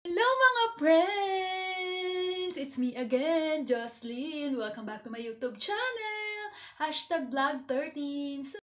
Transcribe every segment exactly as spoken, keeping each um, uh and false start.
Hello mga friends! It's me again, Jocelyn. Welcome back to my YouTube channel. Hashtag vlog thirteen. So,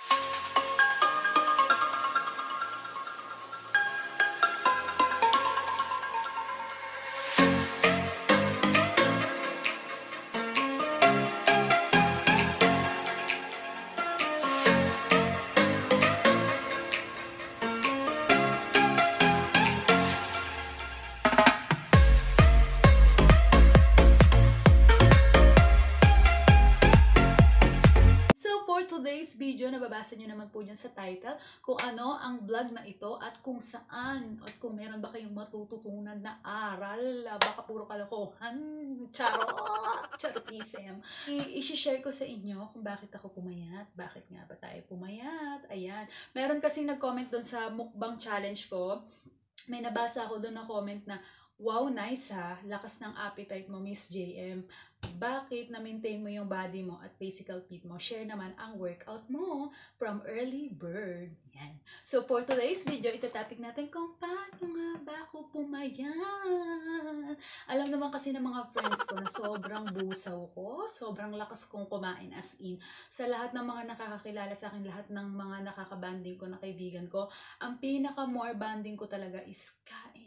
so for today's video, nababasa nyo naman po dyan sa title kung ano ang vlog na ito at kung saan at kung meron ba kayong matututunan na aral. Baka puro kalokohan. Charot! Charotism. I-share ko sa inyo kung bakit ako pumayat. Bakit nga ba tayo pumayat? Ayan. Meron kasi nag-comment doon sa mukbang challenge ko. May nabasa ako doon na comment na, wow, nice ha. Lakas ng appetite mo, Miss J M. Bakit na-maintain mo yung body mo at physical fit mo? Share naman ang workout mo from early bird. Yan. So for today's video, itatopic natin kung paano nga ba ako pumayat. Alam naman kasi ng mga friends ko na sobrang busaw ko, sobrang lakas kong kumain as in. Sa lahat ng mga nakakakilala sa akin, lahat ng mga nakakabanding ko na kaibigan ko, ang pinaka-more banding ko talaga is kain.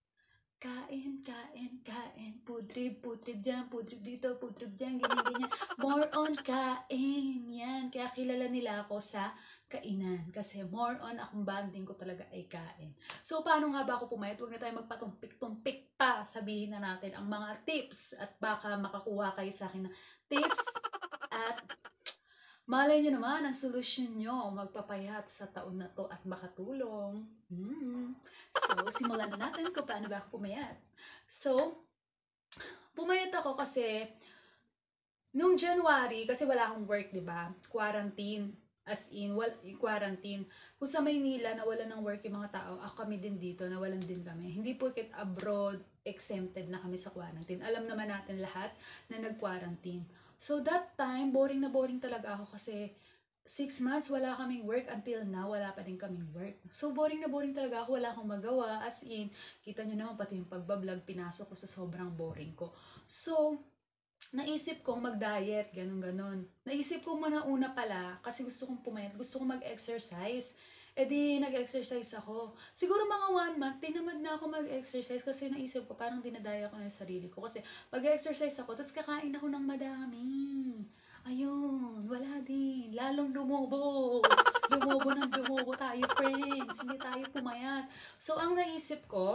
Kain, kain, kain, pudrib, pudrib dyan, pudrib dito, pudrib dyan, ganyan, ganyan. More on kain, yan. Kaya kilala nila ako sa kainan. Kasi more on akong banding ko talaga ay kain. So, paano nga ba ako pumayat? Huwag na tayo magpatumpik-tumpik pa. Sabihin na natin ang mga tips at baka makakuha kayo sa akin ng tips at malay nyo naman ang solusyon nyo magpapayat sa taon na to at makatulong. Hmm. So, simulan na natin kung paano ba ako pumayat. So, pumayat ako kasi nung January, kasi wala akong work, di ba? Quarantine. As in, wal, quarantine. Kung sa Maynila, nawalan ng work yung mga tao, ako kami din dito, nawalan din kami. Hindi porket abroad, exempted na kami sa quarantine. Alam naman natin lahat na nag-quarantine. So that time, boring na boring talaga ako kasi six months wala kaming work until now, wala pa din kaming work. So boring na boring talaga ako, wala akong magawa. As in, kita nyo naman pati yung pagbablog, pinasok ko sa sobrang boring ko. So, naisip kong mag-diet, ganun-ganun. Naisip ko muna una pala, kasi gusto kong pumayat, gusto kong mag-exercise. E di, nag-exercise ako. Siguro mga one month, tinamad na ako mag-exercise kasi naisip ko, parang dinadaya ko na yung sarili ko. Kasi mag-exercise ako, tapos kakain ako ng madami. Ayun, wala din. Lalong lumobo. Lumobo ng lumobo tayo, friends. Hindi tayo pumayat. So, ang naisip ko,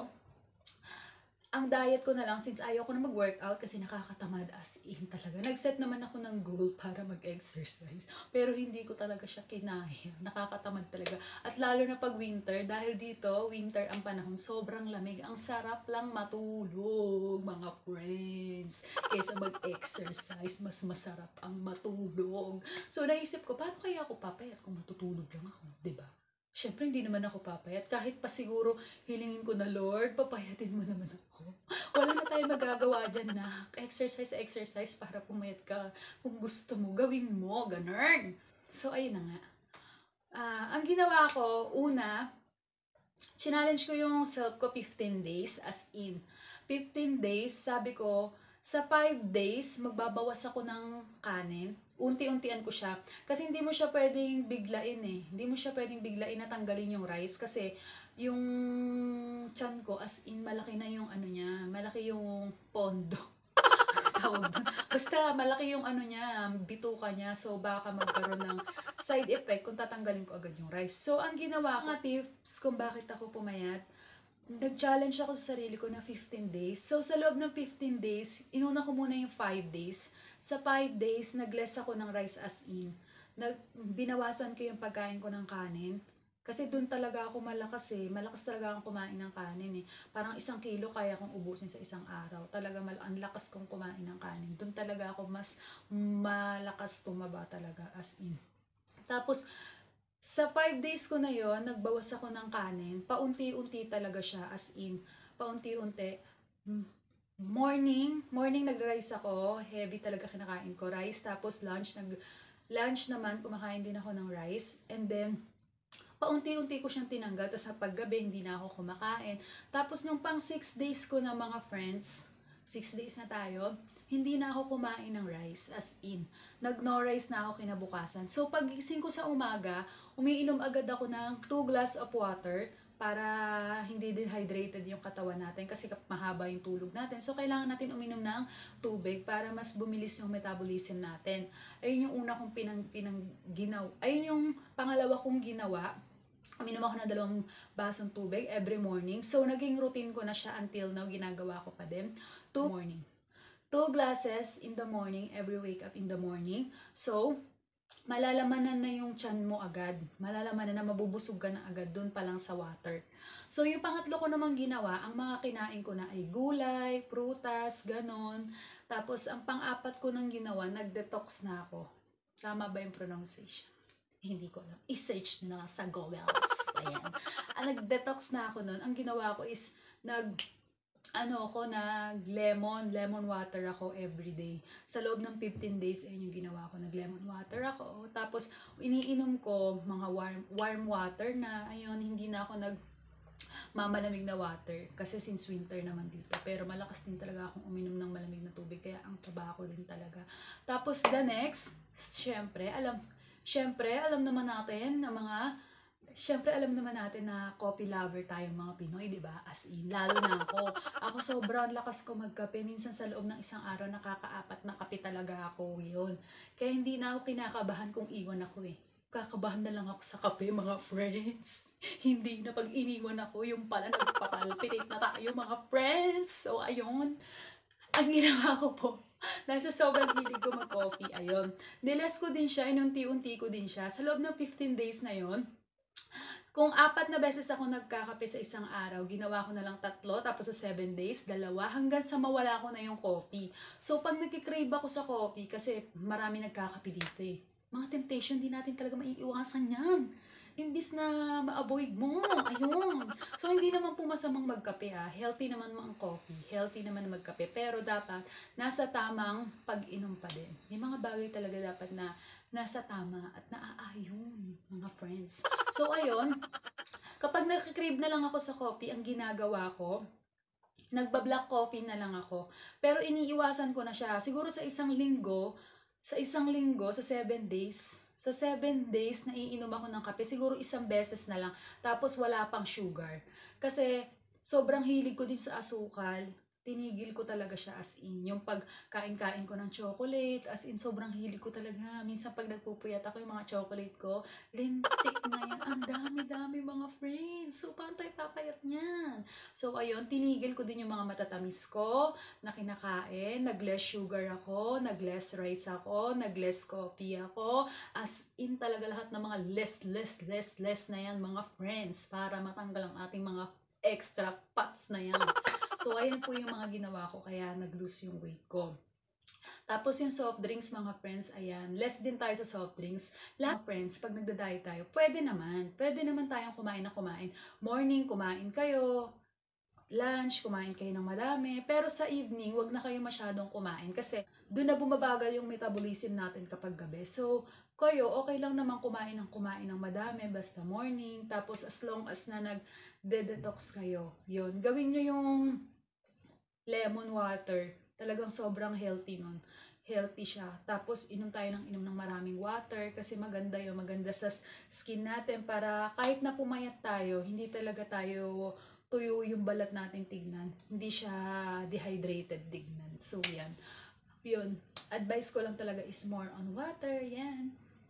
ang diet ko na lang, since ayaw ko na mag-workout kasi nakakatamad as in talaga. Nag-set naman ako ng goal para mag-exercise. Pero hindi ko talaga siya kinaya. Nakakatamad talaga. At lalo na pag winter, dahil dito, winter ang panahon, sobrang lamig. Ang sarap lang matulog, mga friends. Kaysa mag-exercise, mas masarap ang matulog. So, naisip ko, paano kaya ako papayat kung matutulog lang ako? Diba? Siyempre, hindi naman ako papayat. Kahit pa siguro hilingin ko na, Lord, papayatin mo naman ako. Wala na tayo magagawa dyan na exercise, exercise para pumayat ka. Kung gusto mo, gawin mo. Ganun. So, ayun na nga. Uh, ang ginawa ko, una, challenge ko yung self ko fifteen days, as in. fifteen days, sabi ko, sa five days, magbabawas ako ng kanin. Unti-untian ko siya. Kasi hindi mo siya pwedeng biglain eh. Hindi mo siya pwedeng biglain na tanggalin yung rice. Kasi yung tiyan ko, as in, malaki na yung ano niya. Malaki yung pondo. Basta malaki yung ano niya, bituka niya. So baka magkaroon ng side effect kung tatanggalin ko agad yung rice. So ang ginawa ko, mga tips kung bakit ako pumayat, nag-challenge ako sa sarili ko na fifteen days. So, sa loob ng fifteen days, inuna ko muna yung five days. Sa five days, nag-less ako ng rice as in. Nag binawasan ko yung pagkain ko ng kanin. Kasi doon talaga ako malakas eh. Malakas talaga akong kumain ng kanin eh. Parang isang kilo kaya kong ubusin sa isang araw. Talaga mal ang lakas kong kumain ng kanin. Doon talaga ako mas malakas tumaba talaga as in. Tapos, sa five days ko na yon, nagbawas ako ng kanin. Paunti-unti talaga siya, as in. Paunti-unti. Morning, morning nag-rice ako. Heavy talaga kinakain ko. Rice, tapos lunch. Nag, lunch naman, kumakain din ako ng rice. And then, paunti-unti ko siyang tinanggal, tapos sa paggabi hindi na ako kumakain. Tapos nung pang six days ko na mga friends, six days na tayo, hindi na ako kumain ng rice, as in, nag-no rice na ako kinabukasan. So pagising ko sa umaga, umiinom agad ako ng two glass of water, para hindi dehydrated yung katawan natin kasi mahaba yung tulog natin. So, kailangan natin uminom ng tubig para mas bumilis yung metabolism natin. Ayun yung una kong pinang, pinang ginaw. Ayun yung pangalawa kong ginawa. Uminom ako ng dalawang basong tubig every morning. So, naging routine ko na siya until now. Ginagawa ko pa din. Two morning. Two glasses in the morning, every wake up in the morning. So, malalamanan na yung tiyan mo agad. Malalamanan na mabubusog ka na agad dun pa lang sa water. So, yung pangatlo ko namang ginawa, ang mga kinain ko na ay gulay, prutas, ganon. Tapos, ang pang-apat ko nang ginawa, nag-detox na ako. Tama ba yung pronunciation? Hindi ko alam. I-search nyo na sa Google. Ayan. Ah, nag-detox na ako nun. Ang ginawa ko is, nag ano ako, nag-lemon, lemon water ako everyday. Sa loob ng fifteen days, ayun yung ginawa ko, nag-lemon water ako. Tapos, iniinom ko mga warm, warm water na, ayun, hindi na ako nag mamalamig na water. Kasi since winter naman dito. Pero malakas din talaga akong uminom ng malamig na tubig. Kaya ang taba ko din talaga. Tapos, the next, syempre, alam, syempre, alam naman natin na mga Siyempre, alam naman natin na coffee lover tayong mga Pinoy, di ba? As in, lalo na ako. Ako sobrang lakas ko magkape. Minsan sa loob ng isang araw, nakakaapat na kape talaga ako yun. Kaya hindi na ako kinakabahan kung iwan ako eh. Kakabahan na lang ako sa kape, mga friends. Hindi na pag iniwan ako, yung pala nagpapalpitate na tayo, mga friends. So, ayun. Ang ginawa ko po, nasa sobrang hilig ko mag-coffee, ayun. Niles ko din siya, inunti-unti ko din siya. Sa loob ng fifteen days na yun, kung apat na beses ako nagkakape sa isang araw, ginawa ko na lang tatlo, tapos sa seven days, dalawa, hanggang sa mawala ko na yung coffee. So, pag nagkikrave ako sa coffee, kasi marami nagkakape dito eh. Mga temptation, di natin talaga maiiwasan yan. Imbis na ma-avoid mo, ayun. So, hindi naman po masamang magkape ah. Healthy naman mo ang coffee. Healthy naman magkape. Pero dapat, nasa tamang pag-inom pa din. May mga bagay talaga dapat na nasa tama at naaayon, mga friends. So, ayun. Kapag nagkikrave na lang ako sa coffee, ang ginagawa ko, nagba-black coffee na lang ako. Pero iniiwasan ko na siya. Siguro sa isang linggo, sa isang linggo, sa seven days, sa seven days, naiinom ako ng kape. Siguro isang beses na lang. Tapos wala pang sugar. Kasi sobrang hilig ko din sa asukal. Tinigil ko talaga siya as in. Yung pagkain-kain ko ng chocolate, as in sobrang hilig ko talaga. Minsan pag nagpupuyat ako, yung mga chocolate ko, lintik na yan. Ang dami-dami mga friends. So, paano tayo papayat niyan? So, ayun, tinigil ko din yung mga matatamis ko na kinakain. Nag-less sugar ako, nag-less rice ako, nag-less coffee ako. As in talaga lahat ng mga less, less, less, less na yan mga friends para matanggal ang ating mga extra pots na yan. So, ayan po yung mga ginawa ko kaya nag-lose yung weight ko. Tapos yung soft drinks, mga friends, ayan, less din tayo sa soft drinks. Lahat, friends, pag nagda-diet tayo, pwede naman. Pwede naman tayong kumain na kumain. Morning, kumain kayo. Lunch, kumain kayo ng madami. Pero sa evening, wag na kayo masyadong kumain kasi doon na bumabagal yung metabolism natin kapag gabi. So, kayo, okay lang naman kumain ng kumain ng madami, basta morning. Tapos, as long as na nag-detox kayo, yun. Gawin nyo yung lemon water. Talagang sobrang healthy nun. Healthy siya. Tapos, inom tayo ng inom ng maraming water kasi maganda yun. Maganda sa skin natin para kahit na pumayat tayo, hindi talaga tayo tuyo yung balat natin tignan. Hindi siya dehydrated tignan. So, yan. Yun. Advice ko lang talaga is more on water. Yan.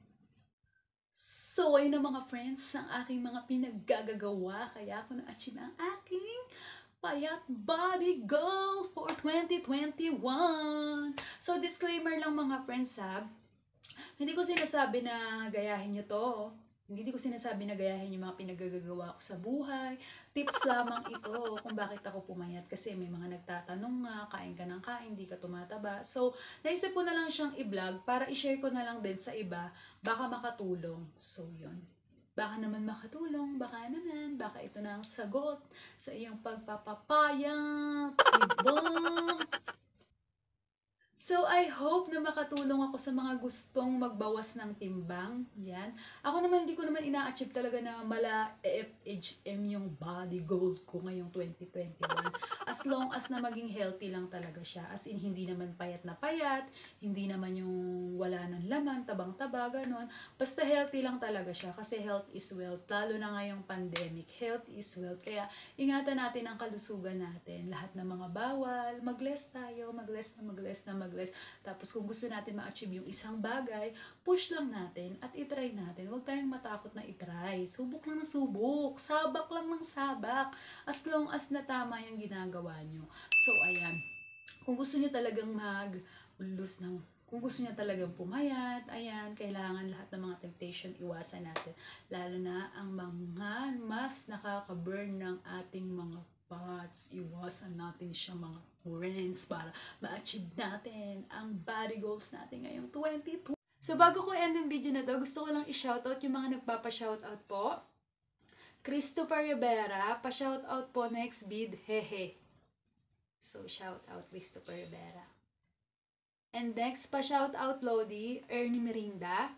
So, ayun na mga friends, ang aking mga pinaggagawa. Kaya ako na-achieve ang aking payat body goal for twenty twenty-one. So, disclaimer lang mga friends ha. Hindi ko sinasabi na gayahin nyo to. Hindi ko sinasabi na gayahin yung mga pinagagagawa ko sa buhay. Tips lamang ito kung bakit ako pumayat. Kasi may mga nagtatanong nga, kain ka ng kain, di ka tumataba. So, naisip ko na lang siyang i-vlog para i-share ko na lang din sa iba. Baka makatulong. So, yun. Baka naman makatulong, baka naman, baka ito na ang sagot sa iyong pagpapapayat. Diba? So, I hope na makatulong ako sa mga gustong magbawas ng timbang. Yan. Ako naman, hindi ko naman ina-achieve talaga na mala F H M yung body goal ko ngayong twenty twenty-one. As long as na maging healthy lang talaga siya. As in, hindi naman payat na payat, hindi naman yung wala ng laman, tabang-taba, ganon. Basta healthy lang talaga siya kasi health is wealth. Lalo na ngayong pandemic, health is wealth. Kaya, ingatan natin ang kalusugan natin. Lahat ng mga bawal, mag-less tayo, mag-less na mag-less na mag-less. Tapos kung gusto natin ma-achieve yung isang bagay, push lang natin at itry natin. Huwag tayong matakot na itry. Subok lang ng subok. Sabak lang ng sabak. As long as na tama yung ginagawa nyo. So, ayan. Kung gusto nyo talagang mag-lose ng kung gusto niya talagang pumayat, ayan, kailangan lahat ng mga temptation iwasan natin. Lalo na ang mga mas nakaka-burn ng ating mga fats. Iwasan natin siya mga friends para ma-achieve natin ang body goals natin ngayong twenty twenty. So bago ko end yung video na to, gusto ko lang i-shoutout yung mga nagpapa-shoutout po. Christopher Rivera, pa-shoutout po next vid, hehe. So shoutout Christopher Rivera. And next, pa-shoutout Lodi, Ernie Merinda.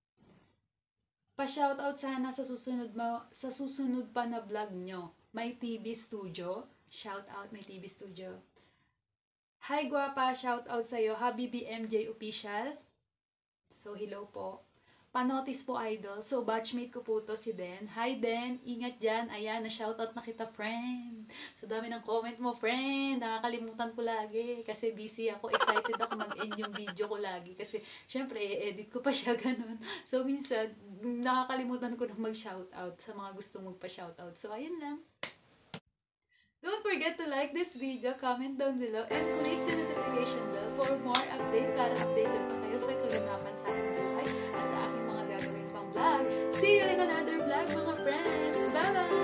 Pa-shoutout sana sa susunod, ma sa susunod pa na vlog nyo. May T V Studio. Shoutout, may T V Studio. Hi guwapa, shoutout sa'yo. Habibi M J Official. So, hello po. Panotis po, idol. So, batchmate ko po to si Den. Hi, Den. Ingat dyan. Ayan, na-shoutout na kita, friend. Sa dami ng comment mo, friend. Nakakalimutan ko lagi. Kasi busy ako. Excited ako mag-end yung video ko lagi. Kasi, syempre, i-edit ko pa siya ganun. So, minsan, nakakalimutan ko na mag-shoutout sa mga gustong magpa-shoutout. So, ayun lang. Don't forget to like this video, comment down below, and click the notification bell for more update para updated pa kayo sa kaganapan sa aking buhay at sa aking mga gagawin pang vlog. See you in another vlog, mga friends! Bye-bye!